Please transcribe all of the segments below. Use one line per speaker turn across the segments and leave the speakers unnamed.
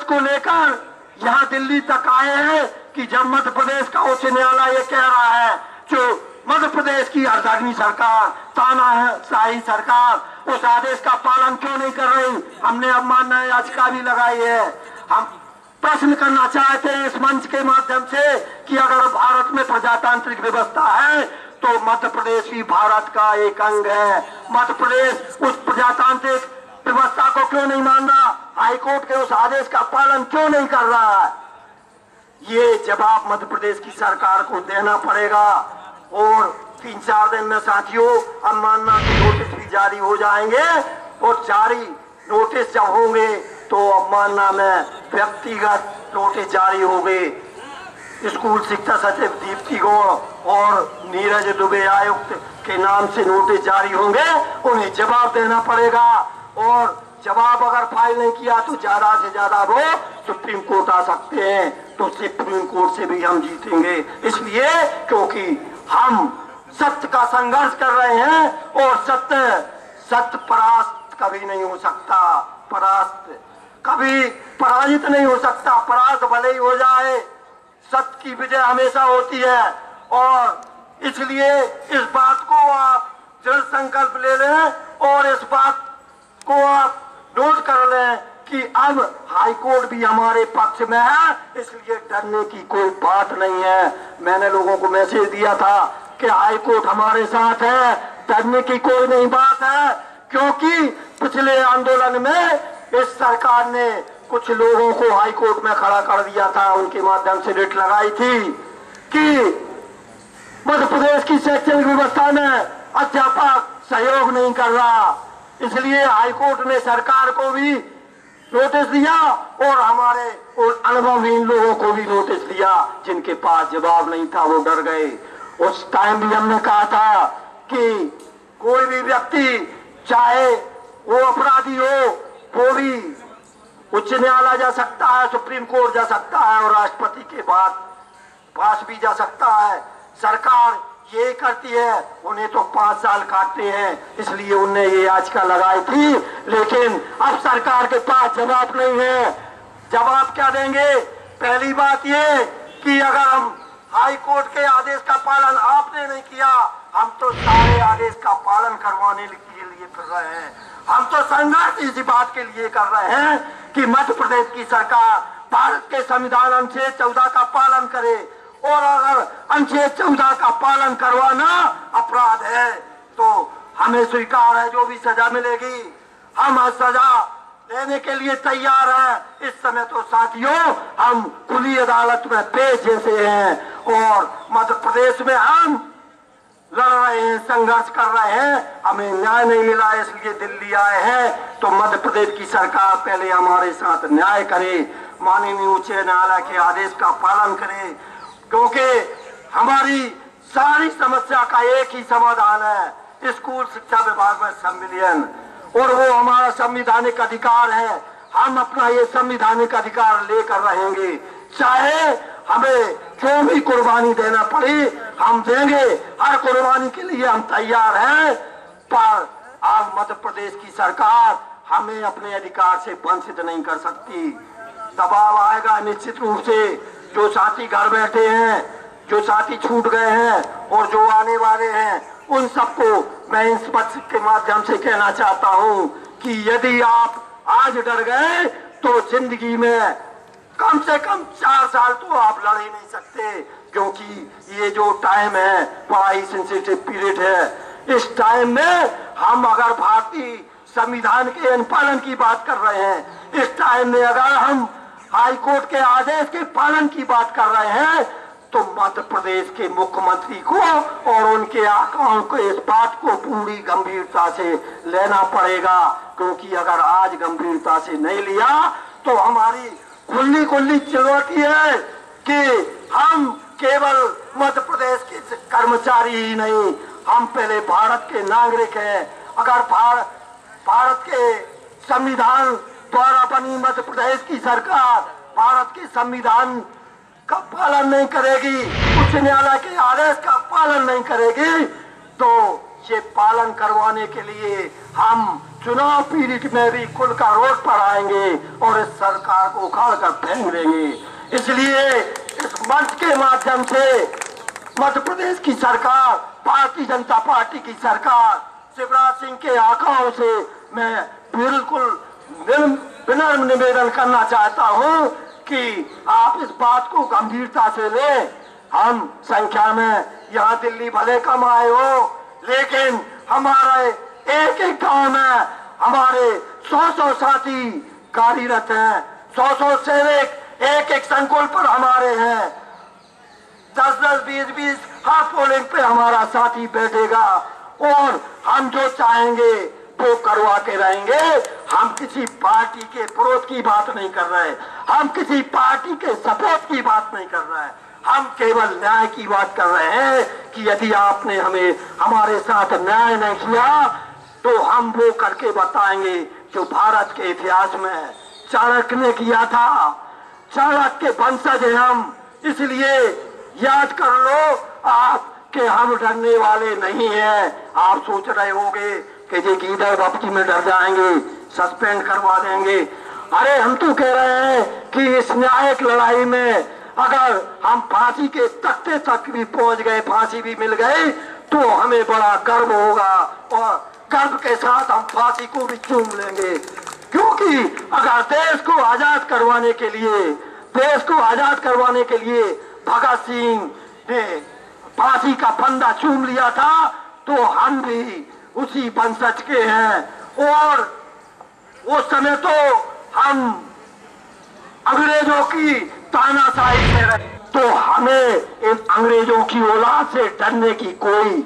को लेकर यहाँ दिल्ली तक आए हैं कि जब मध्य प्रदेश का उच्च न्यायालय ये कह रहा है, जो मध्य प्रदेश की अर्धराजनी सरकार, तानाशाही सरकार उस आदेश का पालन क्यों नहीं कर रही। हमने अवमानना याचिका भी लगाई है। हम प्रश्न करना चाहते हैं इस मंच के माध्यम से कि अगर भारत में प्रजातांत्रिक व्यवस्था है तो मध्य प्रदेश भी भारत का एक अंग है। मध्य प्रदेश उस प्रजातांत्रिक व्यवस्था को क्यों नहीं मान रहा, हाईकोर्ट के उस आदेश का पालन क्यों नहीं कर रहा है, ये जवाब मध्य प्रदेश की सरकार को देना पड़ेगा। और 3-4 दिन में साथियों अवमानना के नोटिस भी जारी हो जाएंगे और जारी नोटिस जब होंगे तो अवमानना में व्यक्तिगत नोटिस जारी होंगे। स्कूल शिक्षा सचिव दीप्ति गौड़ और नीरज दुबे आयुक्त के नाम से नोटिस जारी होंगे, उन्हें जवाब देना पड़ेगा। और जवाब अगर फाइल नहीं किया तो ज्यादा से ज्यादा वो सुप्रीम कोर्ट आ सकते हैं, तो सुप्रीम कोर्ट से भी हम जीतेंगे। इसलिए क्योंकि हम सत्य का संघर्ष कर रहे हैं और सत्य परास्त कभी नहीं हो सकता, परास्त कभी पराजित नहीं हो सकता। परास्त भले ही हो जाए, सत्य की विजय हमेशा होती है। और इसलिए इस बात को आप दृढ़ संकल्प ले लें और इस बात को आप नोट कर लें कि अब हाईकोर्ट भी हमारे पक्ष में है, इसलिए डरने की कोई बात नहीं है। मैंने लोगों को मैसेज दिया था कि हाईकोर्ट हमारे साथ है, डरने की कोई नहीं बात है। क्योंकि पिछले आंदोलन में इस सरकार ने कुछ लोगों को हाईकोर्ट में खड़ा कर दिया था, उनके माध्यम से रिट लगाई थी कि मध्य प्रदेश की शैक्षणिक व्यवस्था में अध्यापक सहयोग नहीं कर रहा। इसलिए हाईकोर्ट ने सरकार को भी नोटिस दिया और हमारे अनुभवहीन लोगों को भी नोटिस दिया, जिनके पास जवाब नहीं था वो डर गए। उस टाइम भी हमने कहा था कि कोई भी व्यक्ति चाहे वो अपराधी हो, वो भी उच्च न्यायालय जा सकता है, सुप्रीम कोर्ट जा सकता है और राष्ट्रपति के पास भी जा सकता है। सरकार ये करती है, उन्हें तो 5 साल काटते हैं, इसलिए उन्हें ये याचिका लगाई थी। लेकिन अब सरकार के पास जवाब नहीं है। जवाब क्या देंगे? पहली बात ये कि अगर हम हाई कोर्ट के आदेश का पालन आपने नहीं किया, हम तो सारे आदेश का पालन करवाने के लिए फिर रहे हैं। हम तो संघर्ष इसी बात के लिए कर रहे हैं कि मध्य प्रदेश की सरकार भारत के संविधान अनुच्छेद 14 का पालन करे। और अगर अनुच्छेद 14 का पालन करवाना अपराध है तो हमें स्वीकार है, जो भी सजा मिलेगी हम सजा देने के लिए तैयार हैं। इस समय तो साथियों हम खुली अदालत में पेश जैसे हैं और मध्य प्रदेश में हम लड़ रहे हैं, संघर्ष कर रहे हैं, हमें न्याय नहीं मिला इसलिए दिल्ली आए हैं। तो मध्य प्रदेश की सरकार पहले हमारे साथ न्याय करे, माननीय उच्च न्यायालय के आदेश का पालन करे, क्योंकि हमारी सारी समस्या का एक ही समाधान है, स्कूल शिक्षा विभाग में सम्मिलियन, और वो हमारा संवैधानिक अधिकार है। हम अपना ये संवैधानिक अधिकार लेकर रहेंगे, चाहे हमें जो भी कुर्बानी देना पड़े हम देंगे, हर कुर्बानी के लिए हम तैयार हैं। पर आज मध्य प्रदेश की सरकार हमें अपने अधिकार से वंचित नहीं कर सकती। दबाव आएगा निश्चित रूप से। जो साथी घर बैठे हैं, जो साथी छूट गए हैं और जो आने वाले हैं, उन सबको मैं इस पक्ष के माध्यम से कहना चाहता हूं कि यदि आप आज डर गए तो जिंदगी में कम से कम 4 साल तो आप लड़ ही नहीं सकते, क्योंकि ये जो टाइम है बड़ा ही सेंसिटिव पीरियड है। इस टाइम में हम अगर भारतीय संविधान के अनुपालन की बात कर रहे हैं, इस टाइम में अगर हम हाई कोर्ट के आदेश के पालन की बात कर रहे हैं, तो मध्य प्रदेश के मुख्यमंत्री को और उनके आकाओं को इस बात को पूरी गंभीरता से लेना पड़ेगा। क्योंकि अगर आज गंभीरता से नहीं लिया तो हमारी खुली चुनौती है कि हम केवल मध्य प्रदेश के कर्मचारी ही नहीं, हम पहले भारत के नागरिक हैं। अगर भारत के संविधान द्वारा बनी मध्य प्रदेश की सरकार भारत के संविधान का पालन नहीं करेगी, उच्च न्यायालय के आदेश का पालन नहीं करेगी, तो ये पालन करवाने के लिए हम चुनाव पीरियड में भी खुल कर रोड पर आएंगे और इस सरकार को उखाड़ कर फेंक देंगे। इसलिए इस मंच के माध्यम से मध्य प्रदेश की सरकार, भारतीय जनता पार्टी की सरकार, शिवराज सिंह के आंकड़ों से मैं बिल्कुल विनम्र निवेदन करना चाहता हूं कि आप इस बात को गंभीरता से लें। हम संख्या में यहाँ दिल्ली भले कम आए हो, लेकिन हमारे एक एक गांव में हमारे 100 साथी कार्यरत हैं, 100 सेवक एक एक संकुल पर हमारे हैं, 10 20 हर पोलिंग पे हमारा साथी बैठेगा और हम जो चाहेंगे वो करवा के रहेंगे। हम किसी पार्टी के विरोध की बात नहीं कर रहे, हम किसी पार्टी के सपोर्ट की बात नहीं कर रहे हैं, हम केवल न्याय की बात कर रहे हैं कि यदि आपने हमें हमारे साथ न्याय नहीं किया तो हम वो करके बताएंगे जो भारत के इतिहास में चाणक्य ने किया था। चाणक्य के वंशज हैं हम, इसलिए याद कर लो आप कि हम डरने वाले नहीं हैं। आप सोच रहे होंगे कि ये गीदड़ बपटी में डर जाएंगे, सस्पेंड करवा देंगे। अरे हम तो कह रहे हैं कि इस न्यायिक लड़ाई में अगर हम फांसी के तख्ते तक भी पहुंच गए, फांसी भी मिल गई, तो हमें बड़ा गर्व होगा और गर्व के साथ हम फांसी को भी चूम लेंगे। क्योंकि अगर देश को आजाद करवाने के लिए भगत सिंह ने फांसी का फंदा चूम लिया था, तो हम भी उसी वंशज के हैं। और उस समय तो हम अंग्रेजों की तानाशाही से रहे, तो हमें इन अंग्रेजों की औलाद से डरने की कोई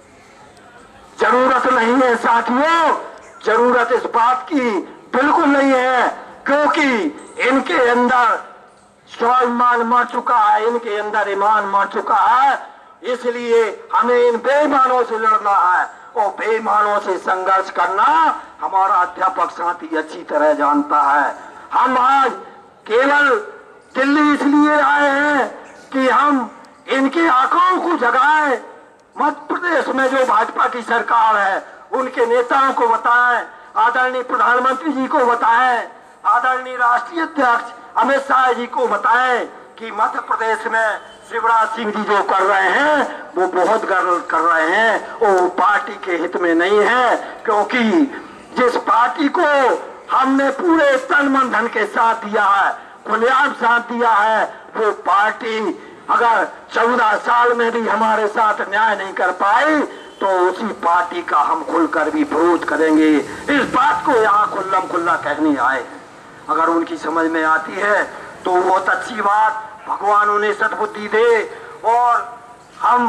जरूरत नहीं है साथियों। जरूरत इस बात की बिल्कुल नहीं है, क्योंकि इनके अंदर स्वाभिमान मर चुका है, इनके अंदर ईमान मर चुका है। इसलिए हमें इन बेईमानों से लड़ना है और बेईमानों से संघर्ष करना हमारा अध्यापक साथी अच्छी तरह जानता है। हम आज केवल दिल्ली इसलिए आए हैं कि हम इनके आंकड़ों को जगाएं, मध्य प्रदेश में जो भाजपा की सरकार है उनके नेताओं को बताएं, आदरणीय प्रधानमंत्री जी को बताएं, आदरणीय राष्ट्रीय अध्यक्ष अमित शाह जी को बताएं कि मध्य प्रदेश में शिवराज सिंह जी जो कर रहे हैं वो बहुत गलत कर रहे हैं, वो पार्टी के हित में नहीं है। क्योंकि जिस पार्टी को हमने पूरे तन मन धन के साथ दिया है, खुलेआम साथ दिया है, वो पार्टी अगर 14 साल में भी हमारे साथ न्याय नहीं कर पाई तो उसी पार्टी का हम खुलकर भी विरोध करेंगे। इस बात को यहाँ खुल्लम खुल्ला कहने आए हैं। अगर उनकी समझ में आती है तो बहुत अच्छी बात, भगवान उन्हें सद्बुद्धि दे और हम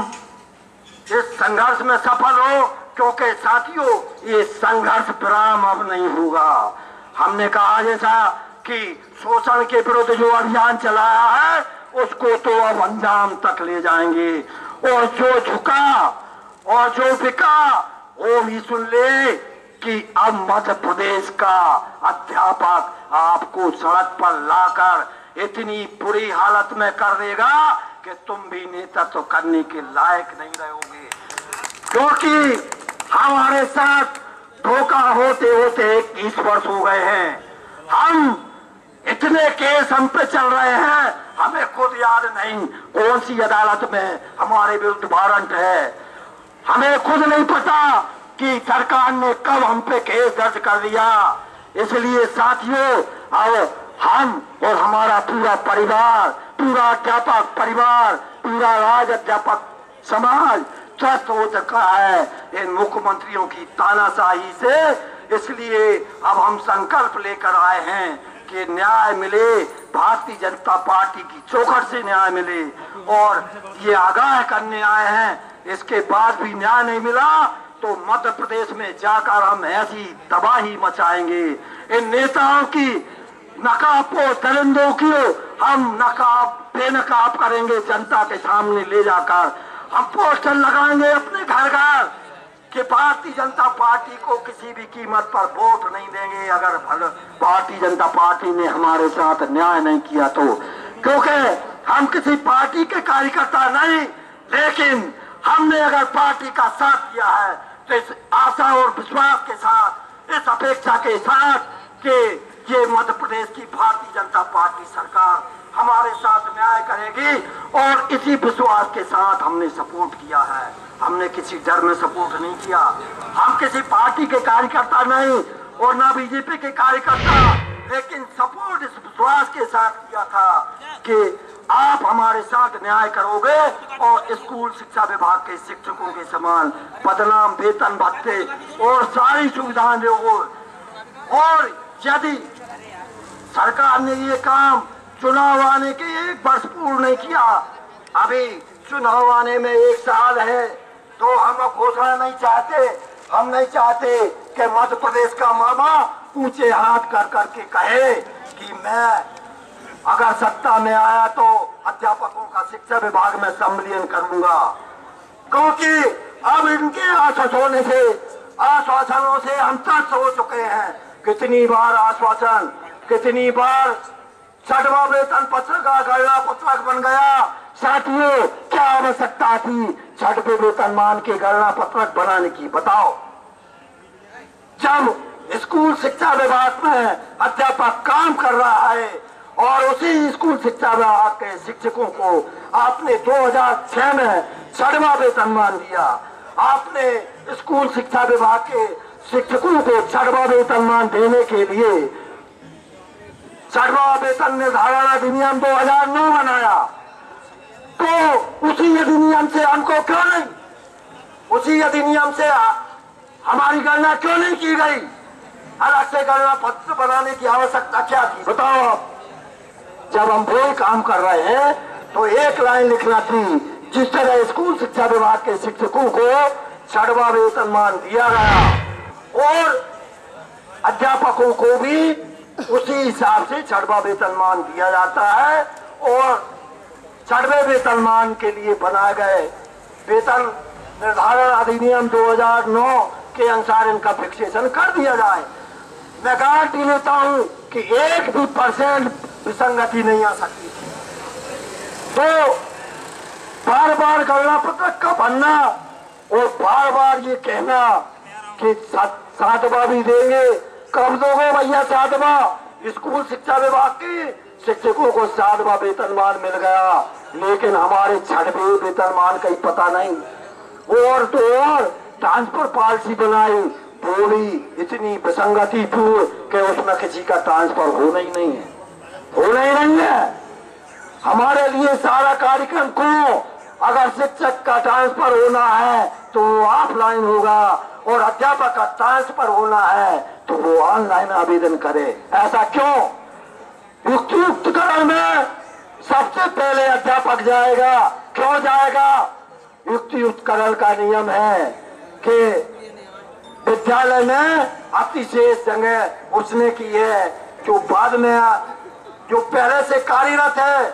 इस संघर्ष में सफल हो। क्योंकि साथियों ये संघर्ष विराम अब नहीं होगा। हमने कहा जैसा कि शोषण के विरुद्ध जो अभियान चलाया है उसको तो अब अंजाम तक ले जाएंगे, और जो झुका और जो बिका वो भी सुन ले कि अब मध्य प्रदेश का अध्यापक आपको सड़क पर लाकर इतनी बुरी हालत में कर देगा कि तुम भी नेतृत्व करने के लायक नहीं रहोगे। क्योंकि हमारे साथ धोखा होते होते 21 वर्ष हो गए हैं। हम इतने केस हम पे चल रहे हैं, हमें खुद याद नहीं कौन सी अदालत में हमारे विरुद्ध वारंट है। हमें खुद नहीं पता कि सरकार ने कब हम पे केस दर्ज कर दिया। इसलिए साथियों अब हम और हमारा पूरा परिवार, पूरा अध्यापक परिवार, पूरा राज अध्यापक समाज त्रस्त हो चुका है इन मुख्यमंत्रियों की तानाशाही से। इसलिए अब हम संकल्प लेकर आए हैं कि न्याय मिले, भारतीय जनता पार्टी की चौखट से न्याय मिले, और ये आगाह करने आए हैं इसके बाद भी न्याय नहीं मिला तो मध्य प्रदेश में जाकर हम ऐसी तबाही मचाएंगे। इन नेताओं की नकाबों दरिंदों की हम नकाब बेनकाब करेंगे। जनता के सामने ले जाकर हम पोस्टर लगाएंगे अपने घर घर कि भारतीय जनता पार्टी को किसी भी कीमत पर वोट नहीं देंगे अगर भारतीय जनता पार्टी ने हमारे साथ न्याय नहीं किया तो। क्योंकि हम किसी पार्टी के कार्यकर्ता नहीं, लेकिन हमने अगर पार्टी का साथ किया है तो इस आशा और विश्वास के साथ इस अपेक्षा के साथ कि ये मध्य प्रदेश की भारतीय जनता पार्टी सरकार हमारे साथ न्याय करेगी और इसी विश्वास के साथ हमने सपोर्ट किया है। हमने किसी डर में सपोर्ट नहीं किया, हम किसी पार्टी के कार्यकर्ता नहीं और ना बीजेपी के कार्यकर्ता, लेकिन सपोर्ट इस विश्वास के साथ किया था कि आप हमारे साथ न्याय करोगे और स्कूल शिक्षा विभाग के शिक्षकों के समान पदनाम, वेतन, भत्ते और सारी सुविधाएं दोगे। और यदि सरकार ने ये काम चुनाव आने के 1 वर्ष पूर्ण नहीं किया, अभी चुनाव आने में 1 साल है, तो हम घोषणा नहीं चाहते। हम नहीं चाहते कि मध्य प्रदेश का मामा ऊंचे हाथ कर करके कहे कि मैं अगर सत्ता में आया तो अध्यापकों का शिक्षा विभाग में सम्मिलन करूंगा, क्योंकि अब इनके आश्वासनों से हम त्रस्त हो चुके हैं। कितनी बार आश्वासन, कितनी बार 6वां वेतन पत्र का गणना पत्रक बन गया। साथियों, क्या आवश्यकता थी 6वें वेतनमान के गणना पत्रक बनाने की, बताओ? जब स्कूल शिक्षा विभाग में अध्यापक काम कर रहा है और उसी स्कूल शिक्षा विभाग के शिक्षकों को आपने 2006 में 6वां वेतनमान दिया। आपने स्कूल शिक्षा विभाग के शिक्षकों को 6वां वेतनमान देने के लिए 6वां वेतन निर्धारण अधिनियम 2009 बनाया, तो उसी अधिनियम से हमको क्यों नहीं, उसी अधिनियम से हमारी गणना क्यों नहीं की गई? अलग से गणना पत्र बनाने की आवश्यकता क्या थी, बताओ आप? जब हम वही काम कर रहे हैं तो 1 लाइन लिखना थी। जिस तरह स्कूल शिक्षा विभाग के शिक्षकों को 6वां वेतनमान दिया गया और अध्यापकों को भी उसी हिसाब से 6वां वेतनमान दिया जाता है, और 6वें वेतनमान के लिए बनाए गए वेतन निर्धारण अधिनियम 2009 के अनुसार इनका फिक्सेशन कर दिया जाए। मैं गारंटी लेता हूं कि 1 भी % विसंगति नहीं आ सकती। तो बार बार गणना पत्रक का बनना और बार बार ये कहना कि 7वां भी देंगे, कब दोगे भैया 7वां? स्कूल शिक्षा विभाग के शिक्षकों को 7वां वेतनमान मिल गया, लेकिन हमारे 6वें वेतनमान का ही पता नहीं। और तो और ट्रांसफर पॉलिसी बनाई, बोली इतनी विसंगति थी कि उसमें किसी का ट्रांसफर होना ही नहीं है, होना ही नहीं है। हमारे लिए सारा कार्यक्रम को, अगर शिक्षक का ट्रांसफर होना है तो वो ऑफलाइन होगा और अध्यापक का ट्रांसफर होना है तो वो ऑनलाइन आवेदन करे। ऐसा क्यों? युक्तियुक्तकरण में सबसे पहले अध्यापक जाएगा। क्यों जाएगा? युक्तियुक्तकरण का नियम है कि विद्यालय में अतिशेष जगह उसने की है जो बाद में, जो पहले से कार्यरत है,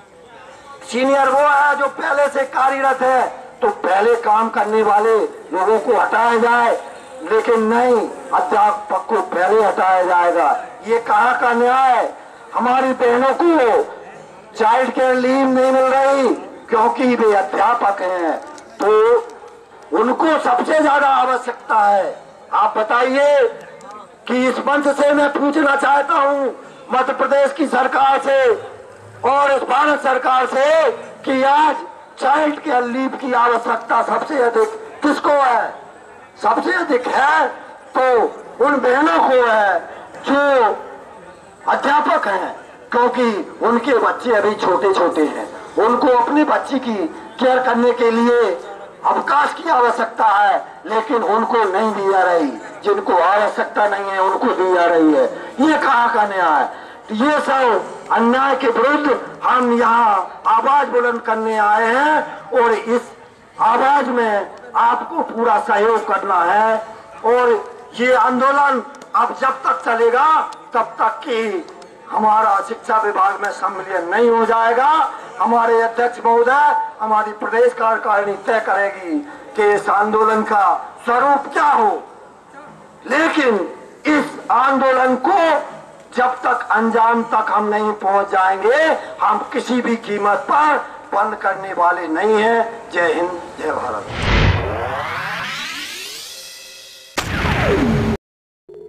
सीनियर वो है जो पहले से कार्यरत है, तो पहले काम करने वाले लोगों को हटाया जाए, लेकिन नहीं, अध्यापक को पहले हटाया जाएगा। ये कहाँ का न्याय? हमारी बहनों को चाइल्ड केयर लीव नहीं मिल रही क्योंकि वे अध्यापक हैं, तो उनको सबसे ज्यादा आवश्यकता है। आप बताइए कि इस मंच से मैं पूछना चाहता हूँ मध्य प्रदेश की सरकार से और इस भारत सरकार से कि आज चाइल्ड केयर लीव की आवश्यकता सबसे अधिक किसको है? सबसे अधिक है तो उन बहनों को है जो अध्यापक हैं, क्योंकि उनके बच्चे अभी छोटे छोटे हैं, उनको अपनी बच्ची की केयर करने के लिए अवकाश की आवश्यकता है, लेकिन उनको नहीं दी जा रही। जिनको आवश्यकता नहीं है उनको दी जा रही है। ये कहाँ का न्याय? ये सब अन्याय के विरुद्ध हम यहाँ आवाज बुलंद करने आए हैं और इस आवाज में आपको पूरा सहयोग करना है। और ये आंदोलन अब जब तक चलेगा तब तक कि हमारा शिक्षा विभाग में सम्मिलन नहीं हो जाएगा। हमारे अध्यक्ष महोदय, हमारी प्रदेश कार्यकारिणी तय करेगी कि इस आंदोलन का स्वरूप क्या हो, लेकिन इस आंदोलन को जब तक अंजाम तक हम नहीं पहुंच जाएंगे, हम किसी भी कीमत पर बंद करने वाले नहीं हैं। जय हिंद, जय भारत।